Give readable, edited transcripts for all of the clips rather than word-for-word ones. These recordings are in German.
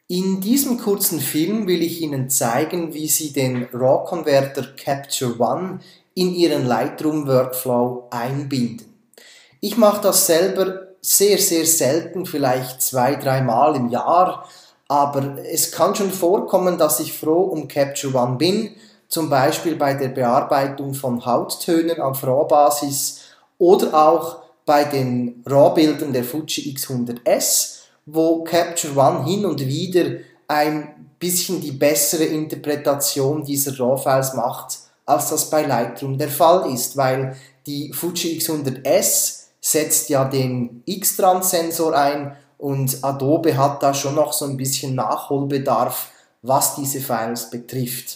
In diesem kurzen Film will ich Ihnen zeigen, wie Sie den RAW-Converter Capture One in Ihren Lightroom-Workflow einbinden. Ich mache das selber sehr selten, vielleicht 2-3 Mal im Jahr, aber es kann schon vorkommen, dass ich froh um Capture One bin, zum Beispiel bei der Bearbeitung von Hauttönen auf RAW-Basis oder auch bei den RAW-Bildern der Fuji X100S, wo Capture One hin und wieder ein bisschen die bessere Interpretation dieser RAW-Files macht, als das bei Lightroom der Fall ist, weil die Fuji X100S setzt ja den X-Trans-Sensor ein und Adobe hat da schon noch so ein bisschen Nachholbedarf, was diese Files betrifft.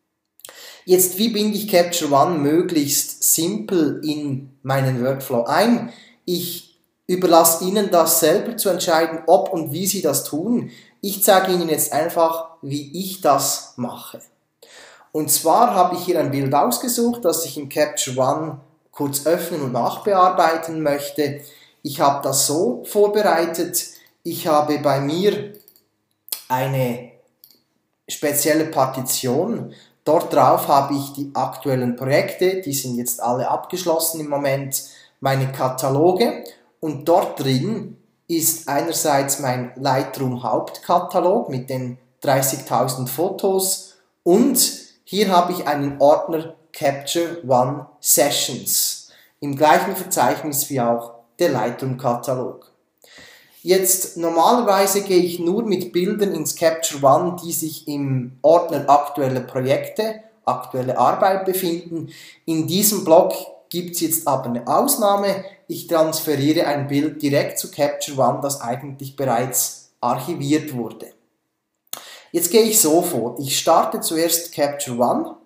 Jetzt, wie binde ich Capture One möglichst simpel in meinen Workflow ein? Ich überlasse Ihnen das selber zu entscheiden, ob und wie Sie das tun. Ich zeige Ihnen jetzt einfach, wie ich das mache. Und zwar habe ich hier ein Bild ausgesucht, das ich in Capture One kurz öffnen und nachbearbeiten möchte. Ich habe das so vorbereitet. Ich habe bei mir eine spezielle Partition. Dort drauf habe ich die aktuellen Projekte, die sind jetzt alle abgeschlossen im Moment, meine Kataloge. Und dort drin ist einerseits mein Lightroom Hauptkatalog mit den 30.000 Fotos und hier habe ich einen Ordner Capture One Sessions im gleichen Verzeichnis wie auch der Lightroom Katalog. Jetzt normalerweise gehe ich nur mit Bildern ins Capture One, die sich im Ordner aktuelle Projekte, aktuelle Arbeit befinden. In diesem Block gibt es jetzt aber eine Ausnahme. Ich transferiere ein Bild direkt zu Capture One, das eigentlich bereits archiviert wurde. Jetzt gehe ich so vor. Ich starte zuerst Capture One,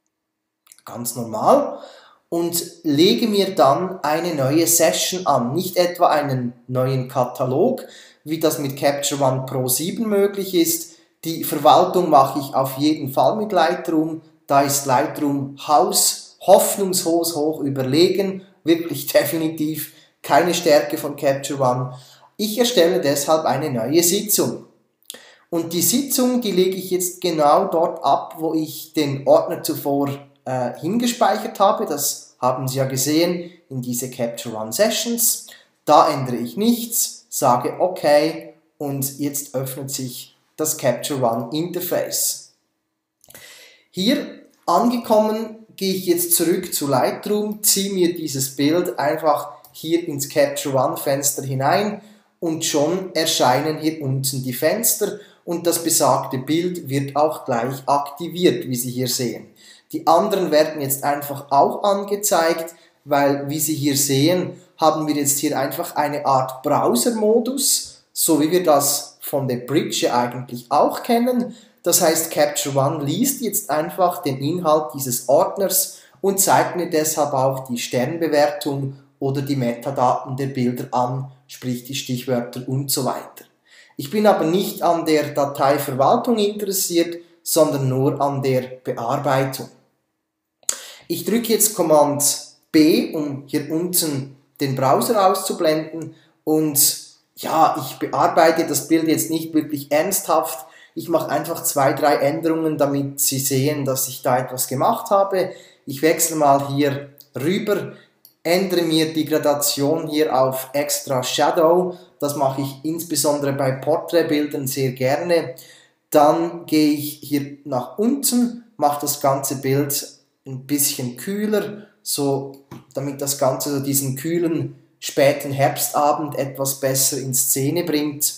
ganz normal, und lege mir dann eine neue Session an. Nicht etwa einen neuen Katalog, wie das mit Capture One Pro 7 möglich ist. Die Verwaltung mache ich auf jeden Fall mit Lightroom. Da ist Lightroom hoffnungslos hoch überlegen, wirklich definitiv keine Stärke von Capture One. Ich erstelle deshalb eine neue Sitzung. Und die Sitzung, die lege ich jetzt genau dort ab, wo ich den Ordner zuvor hingespeichert habe. Das haben Sie ja gesehen in diese Capture One Sessions. Da ändere ich nichts, sage OK und jetzt öffnet sich das Capture One Interface. Hier angekommen gehe ich jetzt zurück zu Lightroom, ziehe mir dieses Bild einfach hier ins Capture One Fenster hinein und schon erscheinen hier unten die Fenster und das besagte Bild wird auch gleich aktiviert, wie Sie hier sehen. Die anderen werden jetzt einfach auch angezeigt, weil, wie Sie hier sehen, haben wir jetzt hier einfach eine Art Browser-Modus, so wie wir das von der Bridge eigentlich auch kennen. Das heißt, Capture One liest jetzt einfach den Inhalt dieses Ordners und zeigt mir deshalb auch die Sternbewertung oder die Metadaten der Bilder an, sprich die Stichwörter und so weiter. Ich bin aber nicht an der Dateiverwaltung interessiert, sondern nur an der Bearbeitung. Ich drücke jetzt Command B, um hier unten den Browser auszublenden und ja, ich bearbeite das Bild jetzt nicht wirklich ernsthaft. Ich mache einfach 2-3 Änderungen, damit Sie sehen, dass ich da etwas gemacht habe. Ich wechsle mal hier rüber, ändere mir die Gradation hier auf Extra Shadow. Das mache ich insbesondere bei Porträtbildern sehr gerne. Dann gehe ich hier nach unten, mache das ganze Bild ein bisschen kühler, so damit das Ganze so diesen kühlen späten Herbstabend etwas besser in Szene bringt.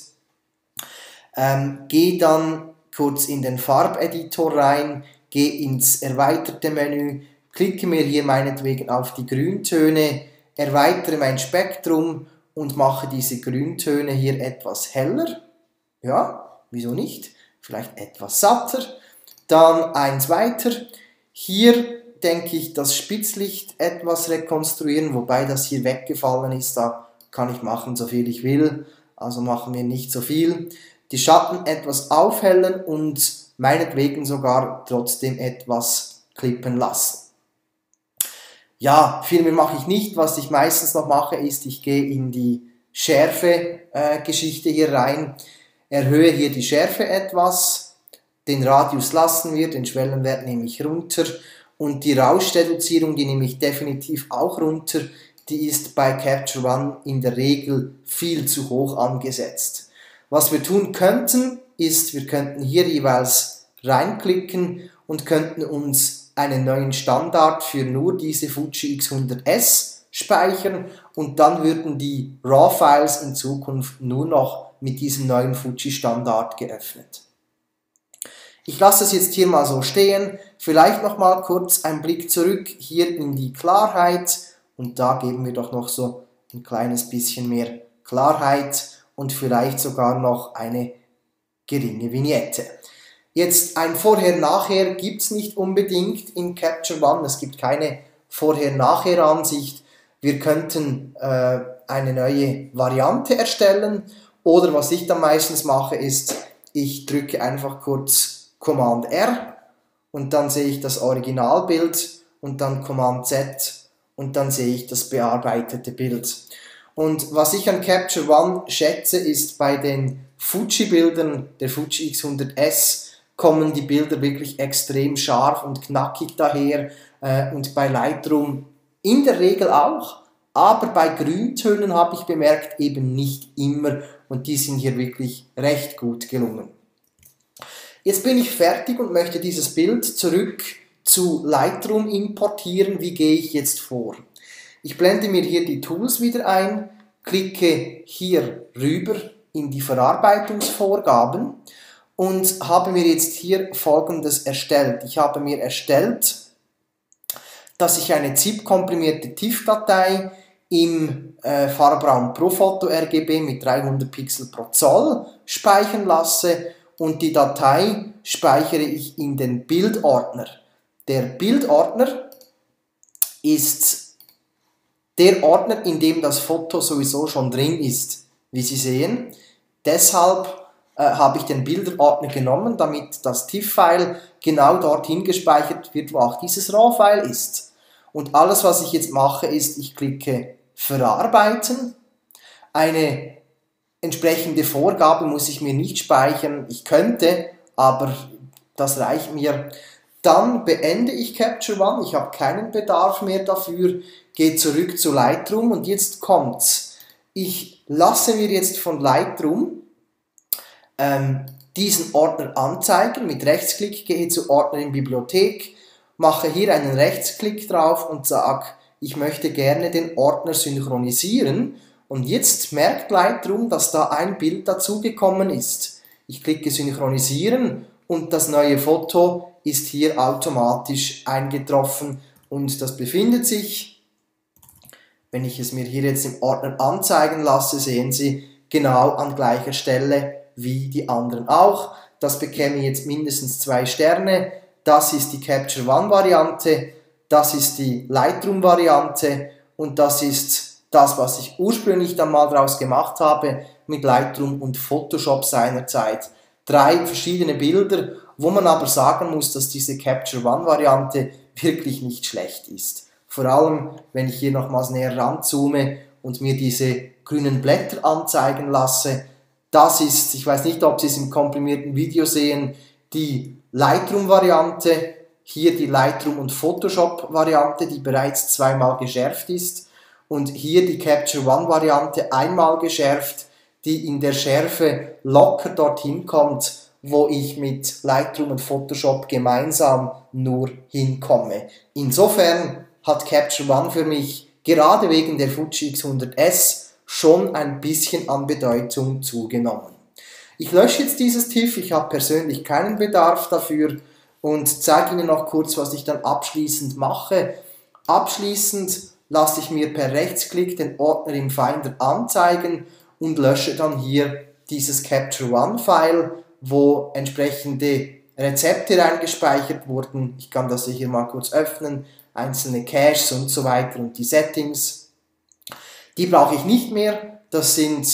Gehe dann kurz in den Farbeditor rein, gehe ins erweiterte Menü, klicke mir hier meinetwegen auf die Grüntöne, erweitere mein Spektrum und mache diese Grüntöne hier etwas heller. Ja, wieso nicht? Vielleicht etwas satter. Dann eins weiter. Hier denke ich, das Spitzlicht etwas rekonstruieren, wobei das hier weggefallen ist. Da kann ich machen, so viel ich will. Also machen wir nicht so viel. Die Schatten etwas aufhellen und meinetwegen sogar trotzdem etwas klippen lassen. Ja, viel mehr mache ich nicht. Was ich meistens noch mache, ist, ich gehe in die Schärfe-Geschichte hier rein. erhöhe hier die Schärfe etwas, den Radius lassen wir, den Schwellenwert nehme ich runter und die Rauschreduzierung, die nehme ich definitiv auch runter, die ist bei Capture One in der Regel viel zu hoch angesetzt. Was wir tun könnten, ist, wir könnten hier jeweils reinklicken und könnten uns einen neuen Standard für nur diese Fuji X100S speichern und dann würden die RAW-Files in Zukunft nur noch mit diesem neuen Fuji-Standard geöffnet. Ich lasse es jetzt hier mal so stehen, vielleicht noch mal kurz einen Blick zurück hier in die Klarheit und da geben wir doch noch so ein kleines bisschen mehr Klarheit und vielleicht sogar noch eine geringe Vignette. Jetzt ein Vorher-Nachher gibt es nicht unbedingt in Capture One, es gibt keine Vorher-Nachher-Ansicht. Wir könnten eine neue Variante erstellen oder was ich dann meistens mache ist, ich drücke einfach kurz Command R und dann sehe ich das Originalbild und dann Command Z und dann sehe ich das bearbeitete Bild. Und was ich an Capture One schätze, ist bei den Fuji-Bildern der Fuji X100S kommen die Bilder wirklich extrem scharf und knackig daher und bei Lightroom in der Regel auch, aber bei Grüntönen habe ich bemerkt, eben nicht immer und die sind hier wirklich recht gut gelungen. Jetzt bin ich fertig und möchte dieses Bild zurück zu Lightroom importieren. Wie gehe ich jetzt vor? Ich blende mir hier die Tools wieder ein, klicke hier rüber in die Verarbeitungsvorgaben und habe mir jetzt hier Folgendes erstellt. Ich habe mir erstellt, dass ich eine ZIP-komprimierte TIFF-Datei im Farbraum Profoto RGB mit 300 Pixel pro Zoll speichern lasse und die Datei speichere ich in den Bildordner. Der Bildordner ist der Ordner, in dem das Foto sowieso schon drin ist, wie Sie sehen. Deshalb habe ich den Bilderordner genommen, damit das TIFF-File genau dorthin gespeichert wird, wo auch dieses RAW-File ist. Und alles, was ich jetzt mache, ist, ich klicke Verarbeiten. Eine entsprechende Vorgabe muss ich mir nicht speichern. Ich könnte, aber das reicht mir. Dann beende ich Capture One. Ich habe keinen Bedarf mehr dafür. Gehe zurück zu Lightroom und jetzt kommt's. Ich lasse mir jetzt von Lightroom diesen Ordner anzeigen. Mit Rechtsklick gehe zu Ordner in Bibliothek, mache hier einen Rechtsklick drauf und sage, ich möchte gerne den Ordner synchronisieren. Und jetzt merkt Lightroom, dass da ein Bild dazugekommen ist. Ich klicke Synchronisieren und das neue Foto ist hier automatisch eingetroffen und das befindet sich, wenn ich es mir hier jetzt im Ordner anzeigen lasse, sehen Sie, genau an gleicher Stelle wie die anderen auch. Das bekäme jetzt mindestens 2 Sterne. Das ist die Capture One Variante, das ist die Lightroom Variante und das ist das, was ich ursprünglich dann mal daraus gemacht habe mit Lightroom und Photoshop seinerzeit. 3 verschiedene Bilder, wo man aber sagen muss, dass diese Capture One Variante wirklich nicht schlecht ist. Vor allem, wenn ich hier nochmals näher ranzoome und mir diese grünen Blätter anzeigen lasse. Das ist, ich weiß nicht, ob Sie es im komprimierten Video sehen, die Lightroom-Variante, hier die Lightroom- und Photoshop-Variante, die bereits 2-mal geschärft ist und hier die Capture One-Variante einmal geschärft, die in der Schärfe locker dorthin kommt, wo ich mit Lightroom und Photoshop gemeinsam nur hinkomme. Insofern hat Capture One für mich gerade wegen der Fuji X100S schon ein bisschen an Bedeutung zugenommen. Ich lösche jetzt dieses TIFF, ich habe persönlich keinen Bedarf dafür und zeige Ihnen noch kurz, was ich dann abschließend mache. Abschließend lasse ich mir per Rechtsklick den Ordner im Finder anzeigen und lösche dann hier dieses Capture One File, wo entsprechende Rezepte reingespeichert wurden. Ich kann das hier mal kurz öffnen, einzelne Caches und so weiter und die Settings. Die brauche ich nicht mehr, das sind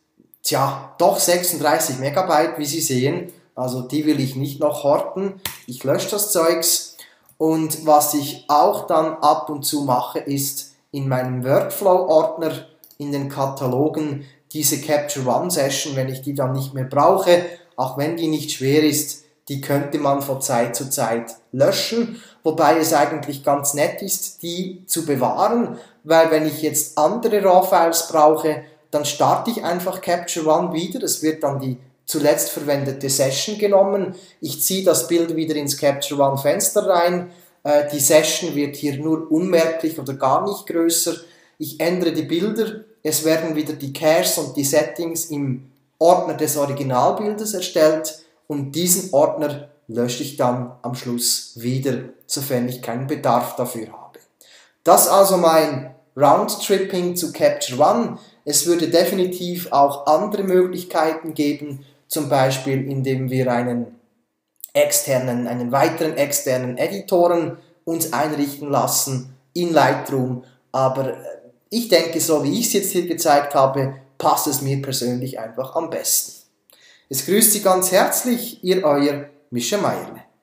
doch 36 Megabyte, wie Sie sehen, also die will ich nicht noch horten, ich lösche das Zeugs und was ich auch dann ab und zu mache, ist in meinem Workflow-Ordner in den Katalogen diese Capture One Session, wenn ich die dann nicht mehr brauche, auch wenn die nicht schwer ist, die könnte man von Zeit zu Zeit löschen, wobei es eigentlich ganz nett ist, die zu bewahren, weil wenn ich jetzt andere RAW-Files brauche, dann starte ich einfach Capture One wieder, es wird dann die zuletzt verwendete Session genommen, ich ziehe das Bild wieder ins Capture One Fenster rein, die Session wird hier nur unmerklich oder gar nicht größer, ich ändere die Bilder, es werden wieder die Caches und die Settings im Ordner des Originalbildes erstellt und diesen Ordner lösche ich dann am Schluss wieder, sofern ich keinen Bedarf dafür habe. Das also mein Roundtripping zu Capture One. Es würde definitiv auch andere Möglichkeiten geben, zum Beispiel indem wir einen weiteren externen Editoren uns einrichten lassen in Lightroom, aber ich denke, so wie ich es jetzt hier gezeigt habe, passt es mir persönlich einfach am besten. Es grüßt Sie ganz herzlich, Ihr Euer Mischa Meierle.